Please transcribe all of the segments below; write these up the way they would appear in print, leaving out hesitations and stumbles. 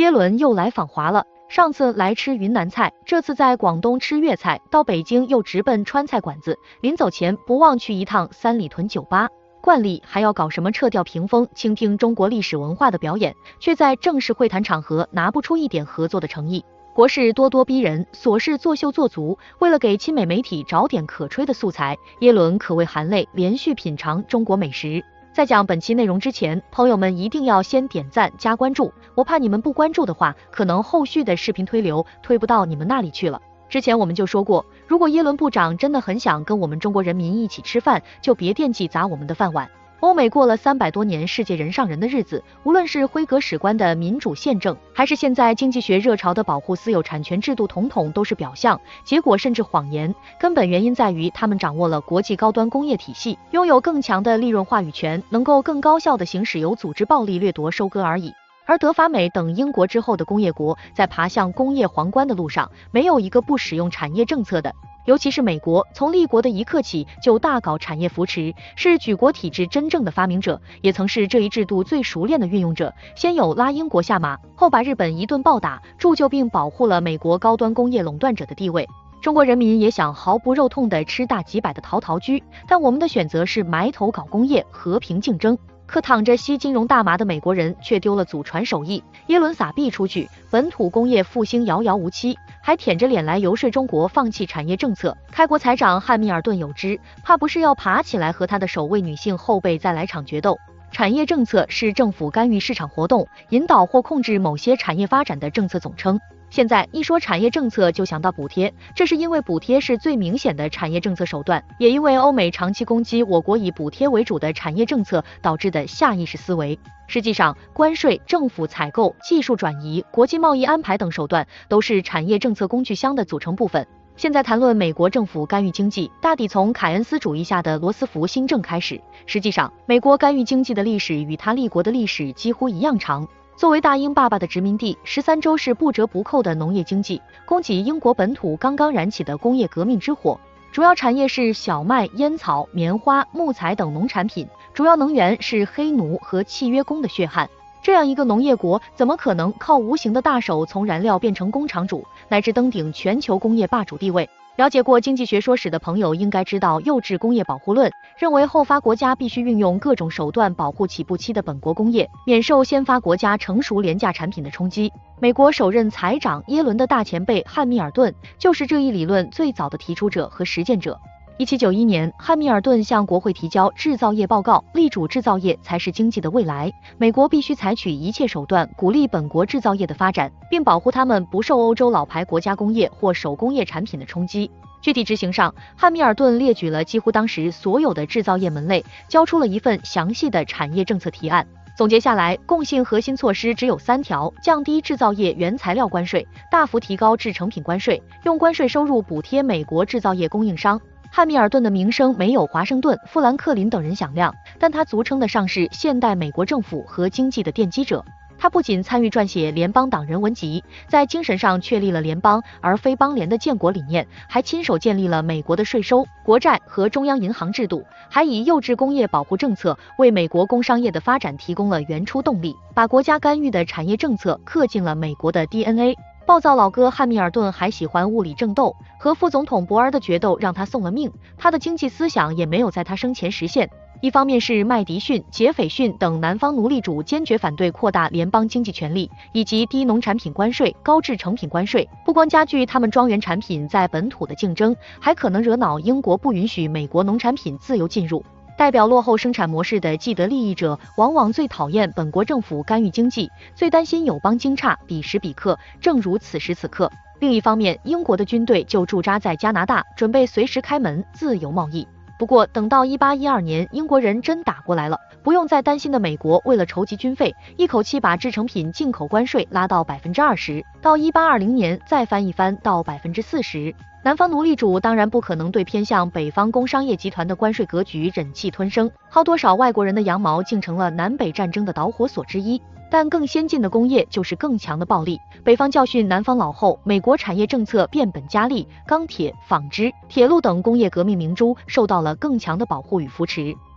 耶伦又来访华了。上次来吃云南菜，这次在广东吃粤菜，到北京又直奔川菜馆子，临走前不忘去一趟三里屯酒吧。惯例还要搞什么撤掉屏风，倾听中国历史文化的表演，却在正式会谈场合拿不出一点合作的诚意。国事咄咄逼人，琐事作秀做足，为了给亲美媒体找点可吹的素材，耶伦可谓含泪连续品尝中国美食。在讲本期内容之前，朋友们一定要先点赞加关注，我怕你们不关注的话，可能后续的视频推流推不到你们那里去了。之前我们就说过，如果耶伦部长真的很想跟我们中国人民一起吃饭，就别惦记砸我们的饭碗。欧美过了300多年世界人上人的日子，无论是徽格史观的民主宪政，还是现在经济学热潮的保护私有产权制度，统统都是表象，结果甚至谎言。根本原因在于他们掌握了国际高端工业体系，拥有更强的利润话语权，能够更高效地行使有组织暴力掠夺收割而已。而德法美等英国之后的工业国，在爬向工业皇冠的路上，没有一个不使用产业政策的。尤其是美国，从立国的一刻起就大搞产业扶持，是举国体制真正的发明者，也曾是这一制度最熟练的运用者。先有拉英国下马，后把日本一顿暴打，铸就并保护了美国高端工业垄断者的地位。中国人民也想毫不肉痛的吃大几百的陶居，但我们的选择是埋头搞工业，和平竞争。可躺着吸金融大麻的美国人却丢了祖传手艺，耶伦撒币出去，本土工业复兴遥遥无期，还舔着脸来游说中国放弃产业政策。开国财长汉密尔顿有之，怕不是要爬起来和他的首位女性后辈再来场决斗。产业政策是政府干预市场活动，引导或控制某些产业发展的政策总称。现在一说产业政策就想到补贴，这是因为补贴是最明显的产业政策手段，也因为欧美长期攻击我国以补贴为主的产业政策导致的下意识思维。实际上，关税、政府采购、技术转移、国际贸易安排等手段都是产业政策工具箱的组成部分。现在谈论美国政府干预经济，大抵从凯恩斯主义下的罗斯福新政开始。实际上，美国干预经济的历史与他立国的历史几乎一样长。作为大英爸爸的殖民地，13州是不折不扣的农业经济，供给英国本土刚刚燃起的工业革命之火。主要产业是小麦、烟草、棉花、木材等农产品，主要能源是黑奴和契约工的血汗。这样一个农业国，怎么可能靠无形的大手从燃料变成工厂主，乃至登顶全球工业霸主地位？了解过经济学说史的朋友应该知道幼稚工业保护论，认为后发国家必须运用各种手段保护起步期的本国工业，免受先发国家成熟廉价产品的冲击。美国首任财长耶伦的大前辈汉密尔顿就是这一理论最早的提出者和实践者。1791年，汉密尔顿向国会提交制造业报告，力主制造业才是经济的未来，美国必须采取一切手段鼓励本国制造业的发展，并保护他们不受欧洲老牌国家工业或手工业产品的冲击。具体执行上，汉密尔顿列举了几乎当时所有的制造业门类，交出了一份详细的产业政策提案。总结下来，共性核心措施只有3条：降低制造业原材料关税，大幅提高制成品关税，用关税收入补贴美国制造业供应商。汉密尔顿的名声没有华盛顿、富兰克林等人响亮，但他足称得上是现代美国政府和经济的奠基者。他不仅参与撰写联邦党人文集，在精神上确立了联邦而非邦联的建国理念，还亲手建立了美国的税收、国债和中央银行制度，还以幼稚工业保护政策为美国工商业的发展提供了原初动力，把国家干预的产业政策刻进了美国的 DNA。暴躁老哥汉密尔顿还喜欢物理争斗，和副总统博尔的决斗让他送了命，他的经济思想也没有在他生前实现。一方面是麦迪逊、杰斐逊等南方奴隶主坚决反对扩大联邦经济权力，以及低农产品关税、高制成品关税，不光加剧他们庄园产品在本土的竞争，还可能惹恼英国不允许美国农产品自由进入。代表落后生产模式的既得利益者，往往最讨厌本国政府干预经济，最担心友邦惊诧，彼时彼刻，正如此时此刻。另一方面，英国的军队就驻扎在加拿大，准备随时开门自由贸易。不过等到1812年，英国人真打过来了，不用再担心的美国为了筹集军费，一口气把制成品进口关税拉到20%，到1820年再翻一番到40%。南方奴隶主当然不可能对偏向北方工商业集团的关税格局忍气吞声，薅多少外国人的羊毛竟成了南北战争的导火索之一。但更先进的工业就是更强的暴力。北方教训南方老后，美国产业政策变本加厉，钢铁、纺织、铁路等工业革命明珠受到了更强的保护与扶持。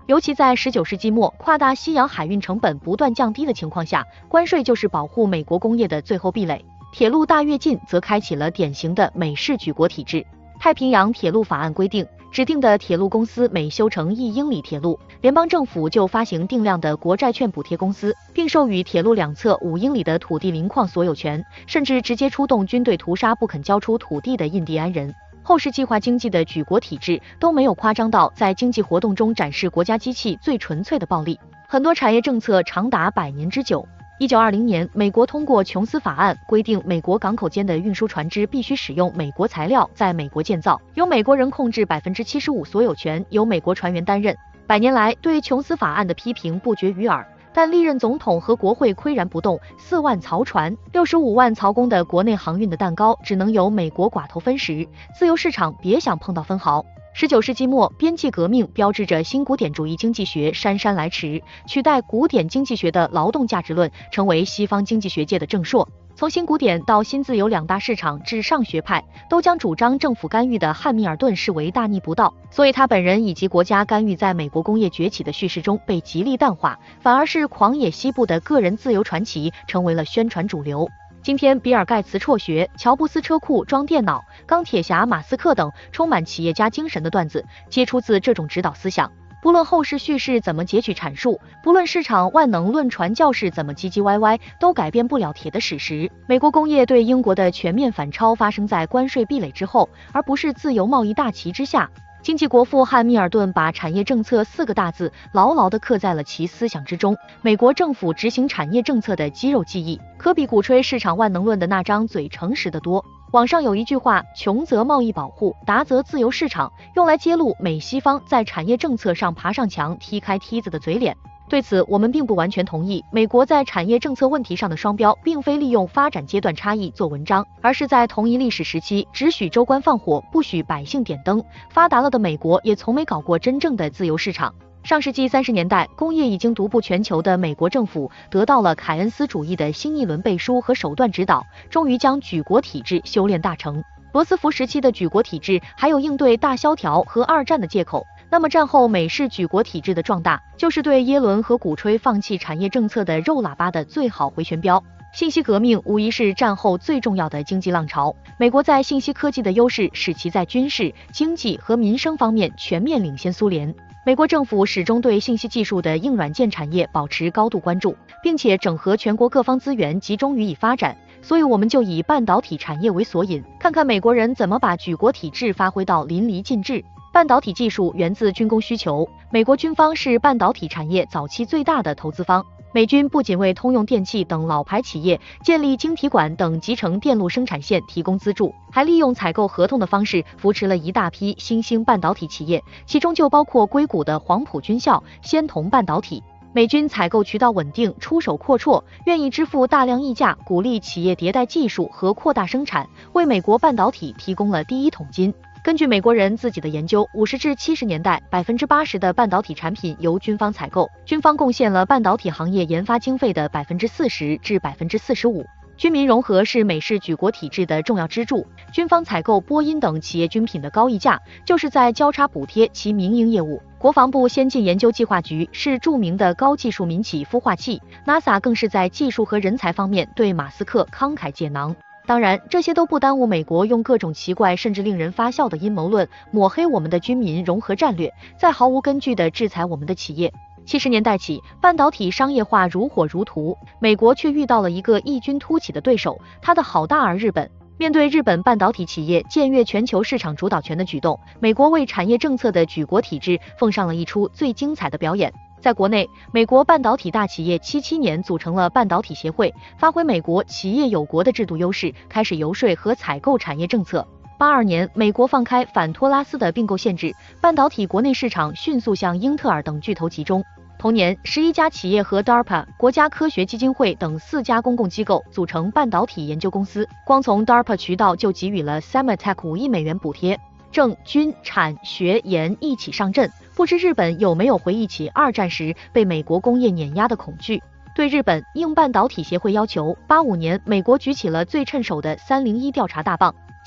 尤其在19世纪末跨大西洋海运成本不断降低的情况下，关税就是保护美国工业的最后壁垒。铁路大跃进则开启了典型的美式举国体制。太平洋铁路法案规定，指定的铁路公司每修成1英里铁路，联邦政府就发行定量的国债券补贴公司，并授予铁路两侧5英里的土地临矿所有权，甚至直接出动军队屠杀不肯交出土地的印第安人。后世计划经济的举国体制都没有夸张到在经济活动中展示国家机器最纯粹的暴力。很多产业政策长达100年之久。1920年，美国通过琼斯法案，规定美国港口间的运输船只必须使用美国材料，在美国建造，由美国人控制75%所有权，由美国船员担任。100年来，对琼斯法案的批评不绝于耳，但历任总统和国会岿然不动。4万槽船、65万槽工的国内航运的蛋糕，只能由美国寡头分食，自由市场别想碰到分毫。19世纪末，边际革命标志着新古典主义经济学姗姗来迟，取代古典经济学的劳动价值论，成为西方经济学界的正朔。从新古典到新自由2大市场至上学派，都将主张政府干预的汉密尔顿视为大逆不道，所以他本人以及国家干预在美国工业崛起的叙事中被极力淡化，反而是狂野西部的个人自由传奇成为了宣传主流。今天，比尔盖茨辍学，乔布斯车库装电脑，钢铁侠马斯克等充满企业家精神的段子，皆出自这种指导思想。不论后世叙事怎么截取阐述，不论市场万能论传教士怎么唧唧歪歪，都改变不了铁的史实。美国工业对英国的全面反超发生在关税壁垒之后，而不是自由贸易大旗之下。经济国父汉密尔顿把产业政策4个大字牢牢地刻在了其思想之中。美国政府执行产业政策的肌肉记忆，可比鼓吹市场万能论的那张嘴诚实得多。网上有一句话，穷则贸易保护，达则自由市场，用来揭露美西方在产业政策上爬上墙踢开梯子的嘴脸。对此，我们并不完全同意。美国在产业政策问题上的双标，并非利用发展阶段差异做文章，而是在同一历史时期，只许州官放火，不许百姓点灯。发达了的美国也从没搞过真正的自由市场。上世纪30年代，工业已经独步全球的美国政府得到了凯恩斯主义的新一轮背书和手段指导，终于将举国体制修炼大成。罗斯福时期的举国体制还有应对大萧条和2战的借口，那么战后美式举国体制的壮大，就是对耶伦和鼓吹放弃产业政策的肉喇叭的最好回旋镖。信息革命无疑是战后最重要的经济浪潮，美国在信息科技的优势使其在军事、经济和民生方面全面领先苏联。美国政府始终对信息技术的硬软件产业保持高度关注，并且整合全国各方资源集中予以发展。所以我们就以半导体产业为索引，看看美国人怎么把举国体制发挥到淋漓尽致。半导体技术源自军工需求，美国军方是半导体产业早期最大的投资方。美军不仅为通用电气等老牌企业建立晶体管等集成电路生产线提供资助，还利用采购合同的方式扶持了一大批新兴半导体企业，其中就包括硅谷的黄埔军校、仙童半导体。美军采购渠道稳定，出手阔绰，愿意支付大量溢价，鼓励企业迭代技术和扩大生产，为美国半导体提供了第一桶金。根据美国人自己的研究，50至70年代，80%的半导体产品由军方采购，军方贡献了半导体行业研发经费的40%至45%。军民融合是美式举国体制的重要支柱，军方采购波音等企业军品的高溢价，就是在交叉补贴其民营业务。国防部先进研究计划局是著名的高技术民企孵化器 ，NASA 更是在技术和人才方面对马斯克慷慨解囊。当然，这些都不耽误美国用各种奇怪甚至令人发笑的阴谋论抹黑我们的军民融合战略，再毫无根据地制裁我们的企业。70年代起，半导体商业化如火如荼，美国却遇到了一个异军突起的对手，它的好大儿日本。面对日本半导体企业僭越全球市场主导权的举动，美国为产业政策的举国体制奉上了一出最精彩的表演。在国内，美国半导体大企业77年组成了半导体协会，发挥美国企业有国的制度优势，开始游说和采购产业政策。82年，美国放开反托拉斯的并购限制，半导体国内市场迅速向英特尔等巨头集中。同年，11家企业和 DARPA 国家科学基金会等4家公共机构组成半导体研究公司，光从 DARPA 渠道就给予了 Sematech $5亿补贴。政、军、产、学、研一起上阵，不知日本有没有回忆起2战时被美国工业碾压的恐惧？对日本，应半导体协会要求，85年美国举起了最趁手的301调查大棒。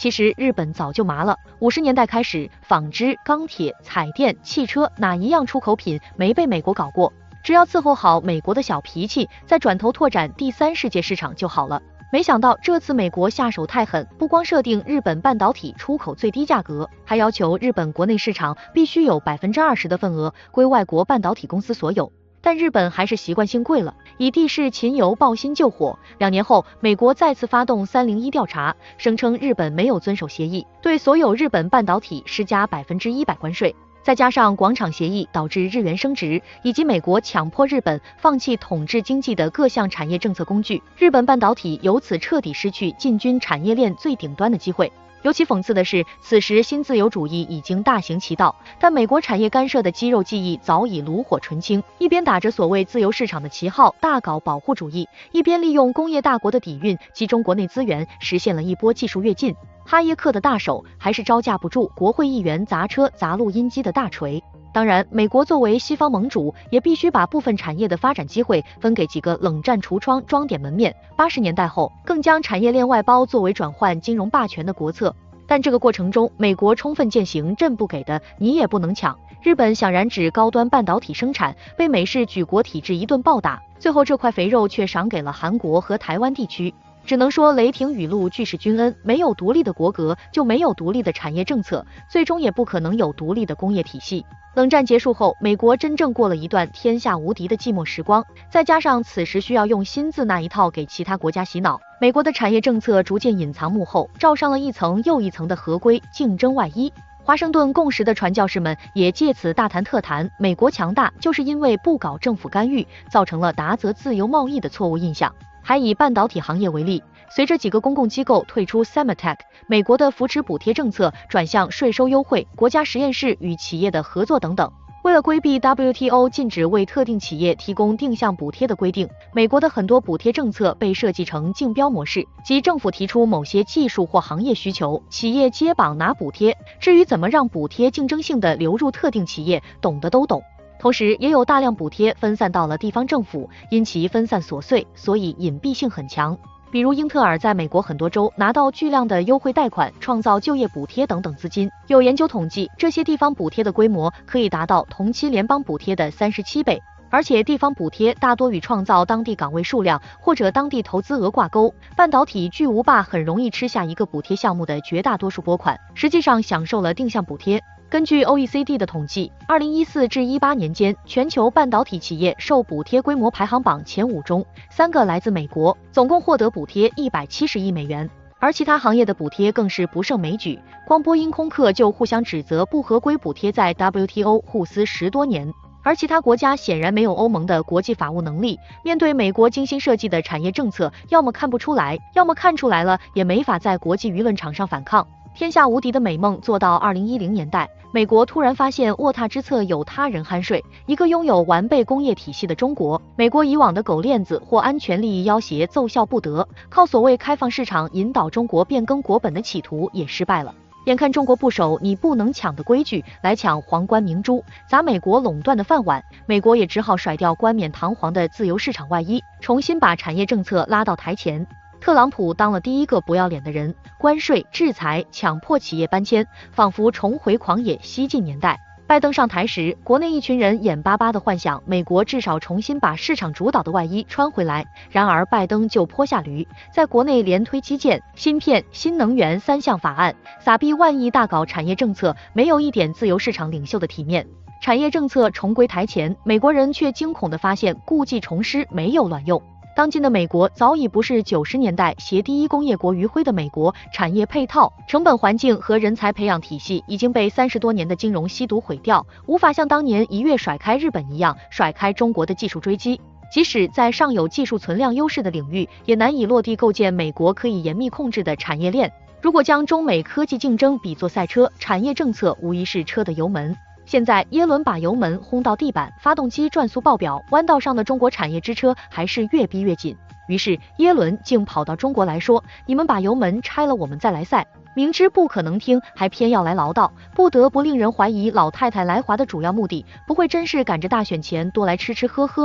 其实日本早就麻了，50年代开始，纺织、钢铁、彩电、汽车哪一样出口品没被美国搞过？只要伺候好美国的小脾气，再转头拓展第三世界市场就好了。没想到这次美国下手太狠，不光设定日本半导体出口最低价格，还要求日本国内市场必须有20%的份额归外国半导体公司所有。但日本还是习惯性跪了，以地势秦油抱薪救火。2年后，美国再次发动301调查，声称日本没有遵守协议，对所有日本半导体施加100%关税。再加上广场协议导致日元升值，以及美国强迫日本放弃统治经济的各项产业政策工具，日本半导体由此彻底失去进军产业链最顶端的机会。尤其讽刺的是，此时新自由主义已经大行其道，但美国产业干涉的肌肉记忆早已炉火纯青，一边打着所谓自由市场的旗号大搞保护主义，一边利用工业大国的底蕴集中国内资源，实现了一波技术跃进。哈耶克的大手还是招架不住国会议员砸车砸录音机的大锤。当然，美国作为西方盟主，也必须把部分产业的发展机会分给几个冷战橱窗装点门面。80年代后，更将产业链外包作为转换金融霸权的国策。但这个过程中，美国充分践行朕不给的你也不能抢。日本想染指高端半导体生产，被美式举国体制一顿暴打，最后这块肥肉却赏给了韩国和台湾地区。只能说雷霆雨露俱是君恩，没有独立的国格，就没有独立的产业政策，最终也不可能有独立的工业体系。冷战结束后，美国真正过了一段天下无敌的寂寞时光，再加上此时需要用新字那一套给其他国家洗脑，美国的产业政策逐渐隐藏幕后，罩上了一层又一层的合规竞争外衣。华盛顿共识的传教士们也借此大谈特谈，美国强大就是因为不搞政府干预，造成了达则自由贸易的错误印象。还以半导体行业为例，随着几个公共机构退出 Sematech， 美国的扶持补贴政策转向税收优惠、国家实验室与企业的合作等等。为了规避 WTO 禁止为特定企业提供定向补贴的规定，美国的很多补贴政策被设计成竞标模式，即政府提出某些技术或行业需求，企业接榜拿补贴，至于怎么让补贴竞争性的流入特定企业，懂的都懂。同时也有大量补贴分散到了地方政府，因其分散琐碎，所以隐蔽性很强。比如英特尔在美国很多州拿到巨量的优惠贷款、创造就业补贴等等资金。有研究统计，这些地方补贴的规模可以达到同期联邦补贴的37倍，而且地方补贴大多与创造当地岗位数量或者当地投资额挂钩。半导体巨无霸很容易吃下一个补贴项目的绝大多数拨款，实际上享受了定向补贴。根据 OECD 的统计，2014至18年间，全球半导体企业受补贴规模排行榜前5中，3个来自美国，总共获得补贴170亿美元。而其他行业的补贴更是不胜枚举，光波音、空客就互相指责不合规补贴，在 WTO 互撕10多年。而其他国家显然没有欧盟的国际法务能力，面对美国精心设计的产业政策，要么看不出来，要么看出来了也没法在国际舆论场上反抗。天下无敌的美梦做到2010年代，美国突然发现卧榻之侧有他人酣睡。一个拥有完备工业体系的中国，美国以往的狗链子或安全利益要挟奏效不得，靠所谓开放市场引导中国变更国本的企图也失败了。眼看中国不守你不能抢的规矩，来抢皇冠明珠，砸美国垄断的饭碗，美国也只好甩掉冠冕堂皇的自由市场外衣，重新把产业政策拉到台前。特朗普当了第一个不要脸的人，关税、制裁、强迫企业搬迁，仿佛重回狂野西进年代。拜登上台时，国内一群人眼巴巴地幻想美国至少重新把市场主导的外衣穿回来，然而拜登就坡下驴，在国内连推基建、芯片、新能源3项法案，撒币万亿大搞产业政策，没有一点自由市场领袖的体面。产业政策重归台前，美国人却惊恐地发现故技重施没有卵用。当今的美国早已不是90年代携第一工业国余晖的美国，产业配套、成本环境和人才培养体系已经被30多年的金融吸毒毁掉，无法像当年一跃甩开日本一样甩开中国的技术追击。即使在尚有技术存量优势的领域，也难以落地构建美国可以严密控制的产业链。如果将中美科技竞争比作赛车，产业政策无疑是车的油门。现在耶伦把油门轰到地板，发动机转速爆表，弯道上的中国产业之车还是越逼越紧。于是耶伦竟跑到中国来说，你们把油门拆了我们再来赛。明知不可能听，还偏要来唠叨，不得不令人怀疑老太太来华的主要目的不会真是赶着大选前多来吃吃喝喝吧。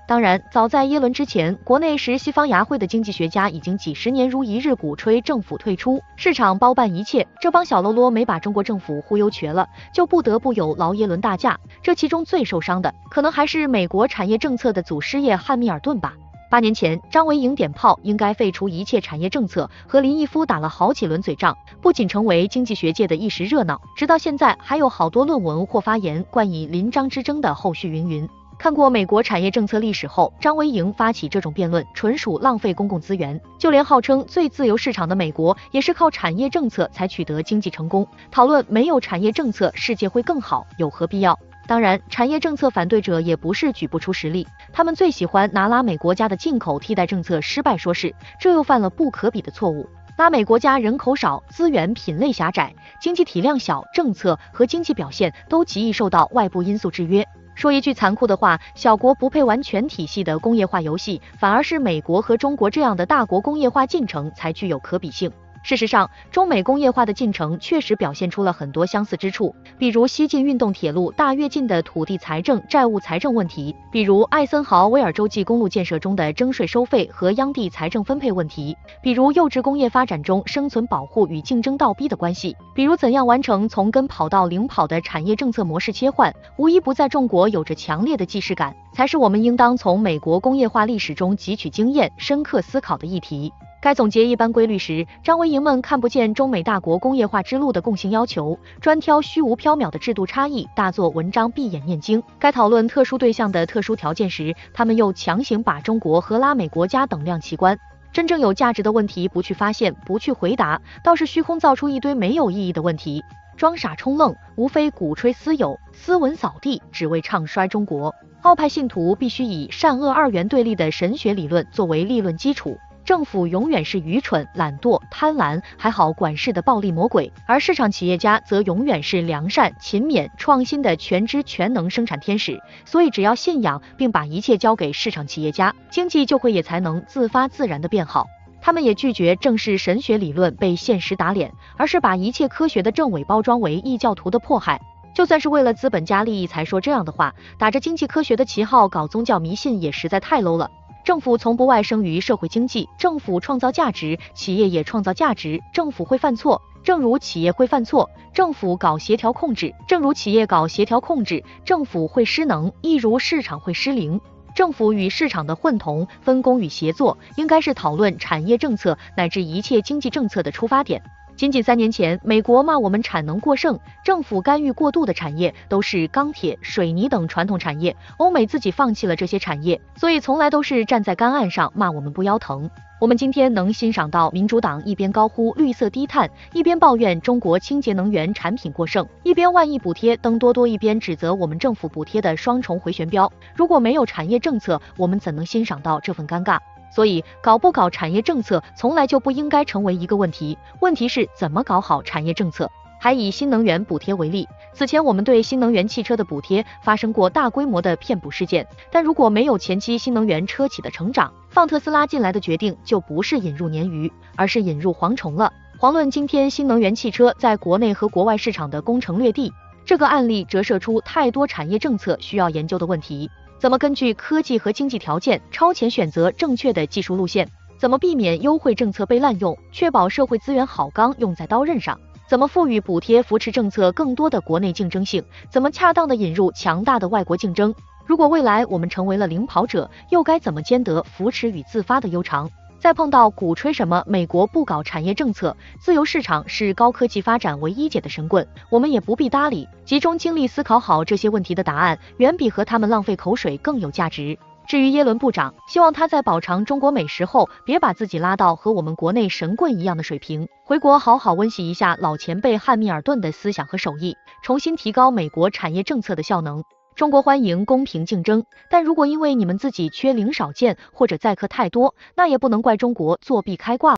当然，早在耶伦之前，国内时西方牙会的经济学家已经几十年如一日鼓吹政府退出，市场包办一切。这帮小喽啰没把中国政府忽悠瘸了，就不得不有劳耶伦大驾。这其中最受伤的，可能还是美国产业政策的祖师爷汉密尔顿吧。8年前，张维迎点炮应该废除一切产业政策，和林毅夫打了好几轮嘴仗，不仅成为经济学界的一时热闹，直到现在还有好多论文或发言冠以林张之争的后续云云。看过美国产业政策历史后，张维迎发起这种辩论纯属浪费公共资源。就连号称最自由市场的美国，也是靠产业政策才取得经济成功。讨论没有产业政策世界会更好，有何必要？当然，产业政策反对者也不是举不出实例，他们最喜欢拿拉美国家的进口替代政策失败说事，这又犯了不可比的错误。拉美国家人口少，资源品类狭窄，经济体量小，政策和经济表现都极易受到外部因素制约。说一句残酷的话，小国不配玩全体系的工业化游戏，反而是美国和中国这样的大国工业化进程才具有可比性。事实上，中美工业化的进程确实表现出了很多相似之处，比如西进运动铁路大跃进的土地财政、债务财政问题，比如艾森豪威尔洲际公路建设中的征税收费和央地财政分配问题，比如幼稚工业发展中生存保护与竞争倒逼的关系，比如怎样完成从跟跑到零跑的产业政策模式切换，无一不在中国有着强烈的既视感，才是我们应当从美国工业化历史中汲取经验、深刻思考的议题。该总结一般规律时，张维迎们看不见中美大国工业化之路的共性要求，专挑虚无缥缈的制度差异大做文章闭眼念经。该讨论特殊对象的特殊条件时，他们又强行把中国和拉美国家等量齐观。真正有价值的问题不去发现，不去回答，倒是虚空造出一堆没有意义的问题，装傻充愣，无非鼓吹私有、斯文扫地，只为唱衰中国。澳派信徒必须以善恶二元对立的神学理论作为立论基础。政府永远是愚蠢、懒惰、贪婪还好管事的暴力魔鬼，而市场企业家则永远是良善、勤勉、创新的全知全能生产天使。所以只要信仰并把一切交给市场企业家，经济就会也才能自发自然的变好。他们也拒绝正是神学理论被现实打脸，而是把一切科学的政伪包装为异教徒的迫害。就算是为了资本家利益才说这样的话，打着经济科学的旗号搞宗教迷信也实在太 low 了。政府从不外生于社会经济，政府创造价值，企业也创造价值。政府会犯错，正如企业会犯错；政府搞协调控制，正如企业搞协调控制；政府会失能，亦如市场会失灵。政府与市场的混同、分工与协作，应该是讨论产业政策乃至一切经济政策的出发点。仅3年前，美国骂我们产能过剩，政府干预过度的产业都是钢铁、水泥等传统产业，欧美自己放弃了这些产业，所以从来都是站在干岸上骂我们不腰疼。我们今天能欣赏到民主党一边高呼绿色低碳，一边抱怨中国清洁能源产品过剩，一边万亿补贴登多多，一边指责我们政府补贴的双重回旋镖。如果没有产业政策，我们怎能欣赏到这份尴尬？所以搞不搞产业政策从来就不应该成为一个问题，问题是怎么搞好产业政策。还以新能源补贴为例，此前我们对新能源汽车的补贴发生过大规模的骗补事件，但如果没有前期新能源车企的成长，放特斯拉进来的决定就不是引入鲶鱼，而是引入蝗虫了。遑论今天新能源汽车在国内和国外市场的攻城略地，这个案例折射出太多产业政策需要研究的问题。怎么根据科技和经济条件超前选择正确的技术路线？怎么避免优惠政策被滥用，确保社会资源好钢用在刀刃上？怎么赋予补贴扶持政策更多的国内竞争性？怎么恰当的引入强大的外国竞争？如果未来我们成为了领跑者，又该怎么兼得扶持与自发的悠长？再碰到鼓吹什么美国不搞产业政策，自由市场是高科技发展唯一解的神棍，我们也不必搭理，集中精力思考好这些问题的答案，远比和他们浪费口水更有价值。至于耶伦部长，希望他在饱尝中国美食后，别把自己拉到和我们国内神棍一样的水平，回国好好温习一下老前辈汉密尔顿的思想和手艺，重新提高美国产业政策的效能。中国欢迎公平竞争，但如果因为你们自己缺零少见或者载客太多，那也不能怪中国作弊开挂。